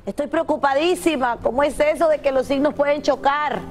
Estoy preocupadísima. ¿Cómo es eso de que los signos pueden chocar?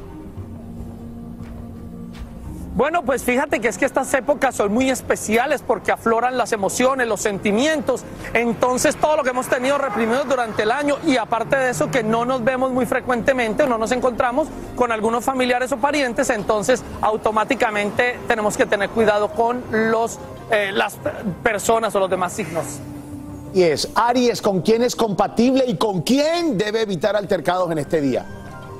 Bueno, pues fíjate que es que estas épocas son muy especiales porque afloran las emociones, los sentimientos. Entonces todo lo que hemos tenido reprimido durante el año, y aparte de eso que no nos vemos muy frecuentemente o no nos encontramos con algunos familiares o parientes, entonces automáticamente tenemos que tener cuidado con las personas o los demás signos. Y es Aries, ¿con quién es compatible y con quién debe evitar altercados en este día?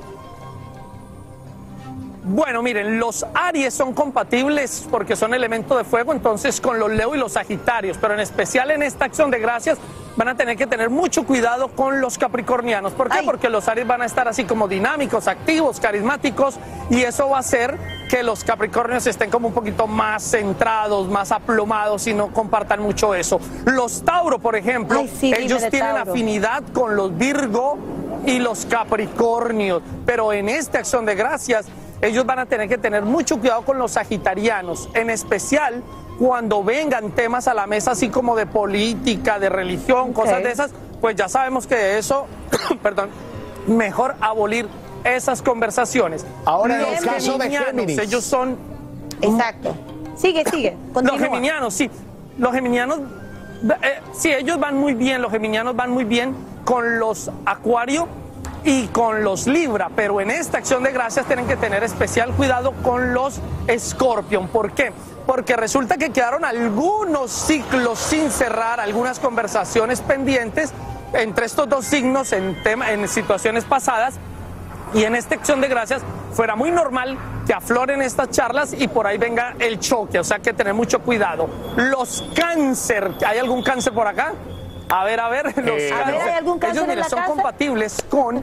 Bueno, miren, los Aries son compatibles porque son elementos de fuego, entonces con los Leo y los Sagitarios, pero en especial en esta acción de gracias van a tener que tener mucho cuidado con los capricornianos. ¿Por qué? Porque los Aries van a estar así como dinámicos, activos, carismáticos, y eso va a hacer que los Capricornios estén como un poquito más centrados, más aplomados y no compartan mucho eso. Los Tauro, por ejemplo, ellos tienen afinidad con los Virgo y los Capricornios, pero en esta acción de gracias ellos van a tener que tener mucho cuidado con los sagitarianos, en especial cuando vengan temas a la mesa así como de política, de religión, cosas de esas, pues ya sabemos que de eso, perdón, mejor abolir esas conversaciones. Ahora en el caso de Géminis, ellos son... Exacto. Sigue, continúa. Los geminianos, sí. Los geminianos, sí, ellos van muy bien, los geminianos van muy bien con los Acuario y con los Libra, pero en esta acción de gracias tienen que tener especial cuidado con los Escorpión. ¿Por qué? Porque resulta que quedaron algunos ciclos sin cerrar, algunas conversaciones pendientes entre estos dos signos en situaciones pasadas, y en esta acción de gracias fuera muy normal que afloren estas charlas y por ahí venga el choque, o sea que tener mucho cuidado. Los Cáncer, ¿hay algún Cáncer por acá? A ver, los Cáncer. ¿hay algún Cáncer ellos, en la son casa? compatibles con...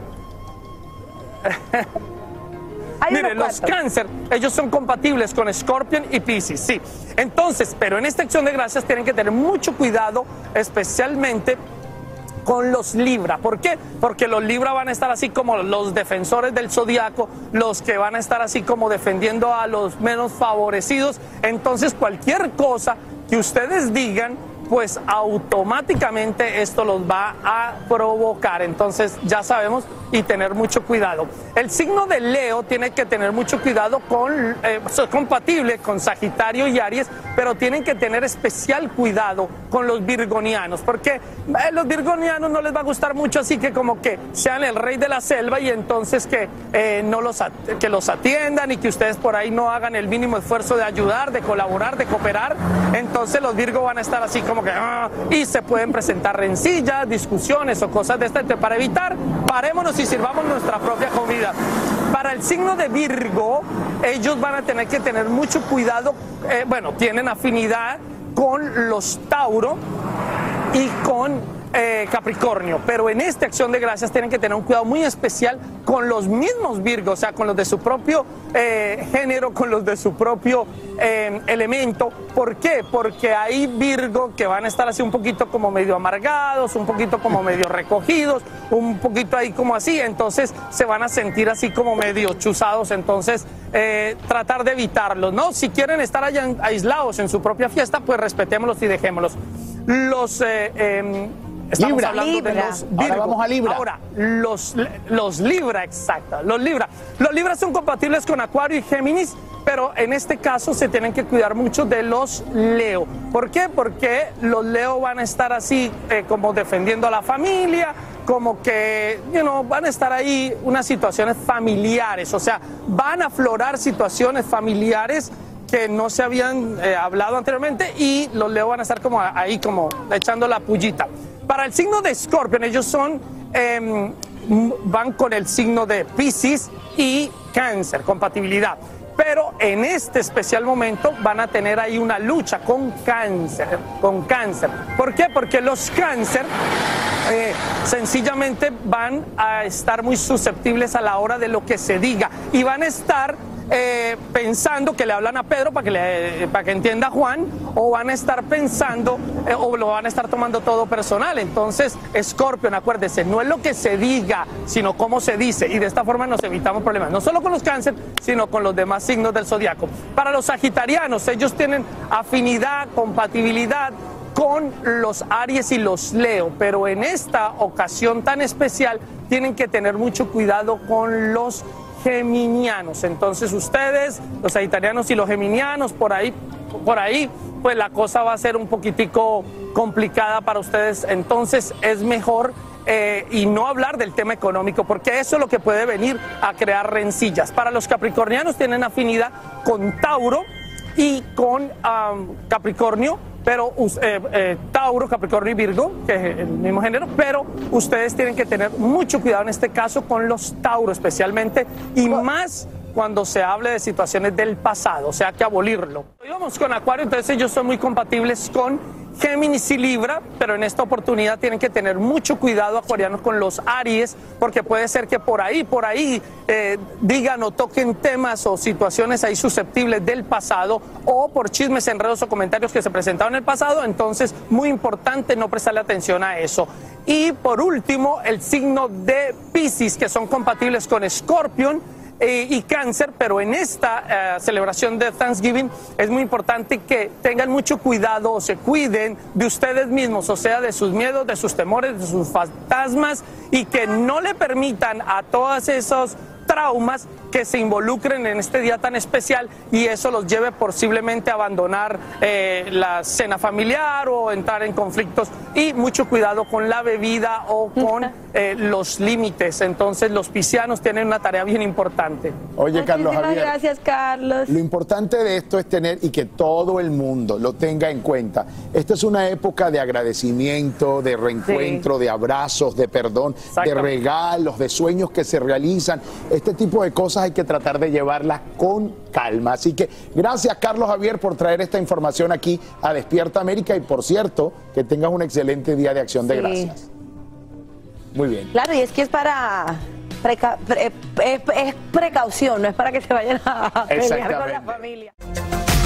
Miren, los Cáncer, ellos son compatibles con Escorpión y Piscis, sí. Entonces, pero en esta acción de gracias tienen que tener mucho cuidado, especialmente con los Libra. ¿Por qué? Porque los Libra van a estar así como los defensores del zodiaco, los que van a estar así como defendiendo a los menos favorecidos. Entonces, cualquier cosa que ustedes digan, pues automáticamente esto los va a provocar. Entonces ya sabemos, y tener mucho cuidado. El signo de Leo tiene que tener mucho cuidado con, es compatible con Sagitario y Aries, pero tienen que tener especial cuidado con los virgonianos, porque los virgonianos no les va a gustar mucho así que como que sean el rey de la selva y entonces que que los atiendan y que ustedes por ahí no hagan el mínimo esfuerzo de ayudar, de colaborar, de cooperar. Entonces los Virgo van a estar así como que y se pueden presentar rencillas, discusiones o cosas de este. Para evitar, parémonos y sirvamos nuestra propia comida. Para el signo de Virgo, ellos van a tener que tener mucho cuidado, bueno, tienen afinidad con los Tauro y con Capricornio, pero en esta acción de gracias tienen que tener un cuidado muy especial con los mismos Virgo, o sea, con los de su propio género, con los de su propio elemento. ¿Por qué? Porque hay Virgo que van a estar así un poquito como medio amargados, un poquito como medio recogidos, un poquito ahí como así, entonces se van a sentir así como medio chuzados, entonces tratar de evitarlos, ¿no? Si quieren estar allá aislados en su propia fiesta, pues respetémoslos y dejémoslos. Estamos hablando de los Virgo. Ahora vamos a Libra. Ahora, los Libra, exacto. Los Libra son compatibles con Acuario y Géminis, pero en este caso se tienen que cuidar mucho de los Leo. ¿Por qué? Porque los Leo van a estar así como defendiendo a la familia, como que van a estar ahí unas situaciones familiares, o sea, van a aflorar situaciones familiares que no se habían hablado anteriormente y los Leo van a estar como ahí como echando la pullita. Para el signo de Escorpión, ellos son, van con el signo de Piscis y Cáncer, compatibilidad. Pero en este especial momento van a tener ahí una lucha con Cáncer. ¿Por qué? Porque los Cáncer sencillamente van a estar muy susceptibles a la hora de lo que se diga y van a estar pensando que le hablan a Pedro para que entienda a Juan, o van a estar pensando o lo van a estar tomando todo personal. Entonces, Escorpión, acuérdese, no es lo que se diga, sino cómo se dice, y de esta forma nos evitamos problemas, no solo con los Cáncer, sino con los demás signos del zodiaco. Para los sagitarianos, ellos tienen afinidad, compatibilidad con los Aries y los Leo, pero en esta ocasión tan especial tienen que tener mucho cuidado con los geminianos. Entonces ustedes, los sagitarianos y los geminianos, por ahí, pues la cosa va a ser un poquitico complicada para ustedes. Entonces es mejor y no hablar del tema económico, porque eso es lo que puede venir a crear rencillas. Para los capricornianos tienen afinidad con Tauro y con Capricornio, pero Tauro, Capricornio y Virgo, que es el mismo género, pero ustedes tienen que tener mucho cuidado en este caso con los Tauro especialmente, y más cuando se hable de situaciones del pasado, o sea que abolirlo. Hoy vamos con Acuario, entonces ellos son muy compatibles con Géminis y Libra, pero en esta oportunidad tienen que tener mucho cuidado, acuarianos, con los Aries, porque puede ser que por ahí digan o toquen temas o situaciones ahí susceptibles del pasado, o por chismes, enredos o comentarios que se presentaron en el pasado. Entonces, muy importante no prestarle atención a eso. Y por último, el signo de Piscis, que son compatibles con Escorpión y Cáncer, pero en esta celebración de Thanksgiving es muy importante que tengan mucho cuidado o se cuiden de ustedes mismos, o sea, de sus miedos, de sus temores, de sus fantasmas, y que no le permitan a todos esos traumas que se involucren en este día tan especial, y eso los lleve posiblemente a abandonar la cena familiar o entrar en conflictos. Y mucho cuidado con la bebida o con los límites. Entonces los piscianos tienen una tarea bien importante. Oye, Carlos Javier, gracias, Carlos. Lo importante de esto es tener, y que todo el mundo lo tenga en cuenta, esta es una época de agradecimiento, de reencuentro, de abrazos, de perdón, de regalos, de sueños que se realizan. Este tipo de cosas hay que tratar de llevarlas con calma. Así que gracias, Carlos Javier, por traer esta información aquí a Despierta América, y por cierto, que tengas un excelente día de Acción de Gracias. Muy bien. Claro, y es que es para es precaución, no es para que se vayan a pelear con la familia.